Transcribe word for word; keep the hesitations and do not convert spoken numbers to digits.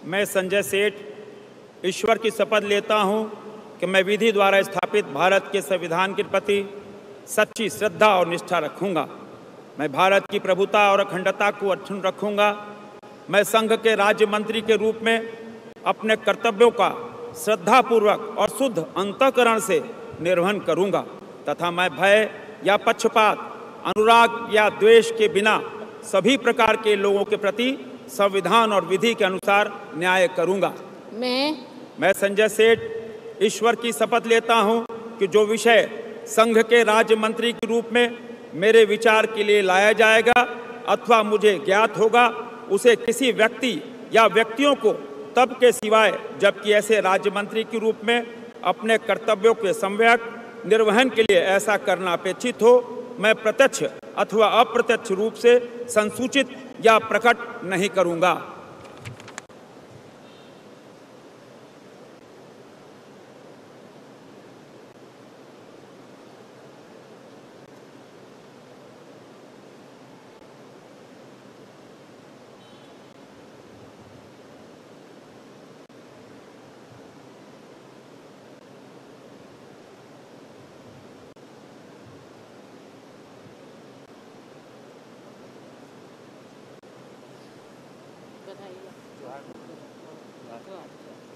मैं संजय सेठ ईश्वर की शपथ लेता हूं कि मैं विधि द्वारा स्थापित भारत के संविधान के प्रति सच्ची श्रद्धा और निष्ठा रखूंगा। मैं भारत की प्रभुता और अखंडता को अक्षुण्ण रखूंगा। मैं संघ के राज्य मंत्री के रूप में अपने कर्तव्यों का श्रद्धापूर्वक और शुद्ध अंतःकरण से निर्वहन करूंगा तथा मैं भय या पक्षपात, अनुराग या द्वेष के बिना सभी प्रकार के लोगों के प्रति संविधान और विधि के अनुसार न्याय करूंगा। मैं मैं संजय सेठ ईश्वर की शपथ लेता हूं कि जो विषय संघ के राज्य मंत्री के रूप में मेरे विचार के लिए लाया जाएगा अथवा मुझे ज्ञात होगा, उसे किसी व्यक्ति या व्यक्तियों को तब के सिवाय जबकि ऐसे राज्य मंत्री के रूप में अपने कर्तव्यों के सम्यक निर्वहन के लिए ऐसा करना अपेक्षित हो, मैं प्रत्यक्ष अथवा अप्रत्यक्ष रूप से संसूचित या प्रकट नहीं करूंगा। बताइए।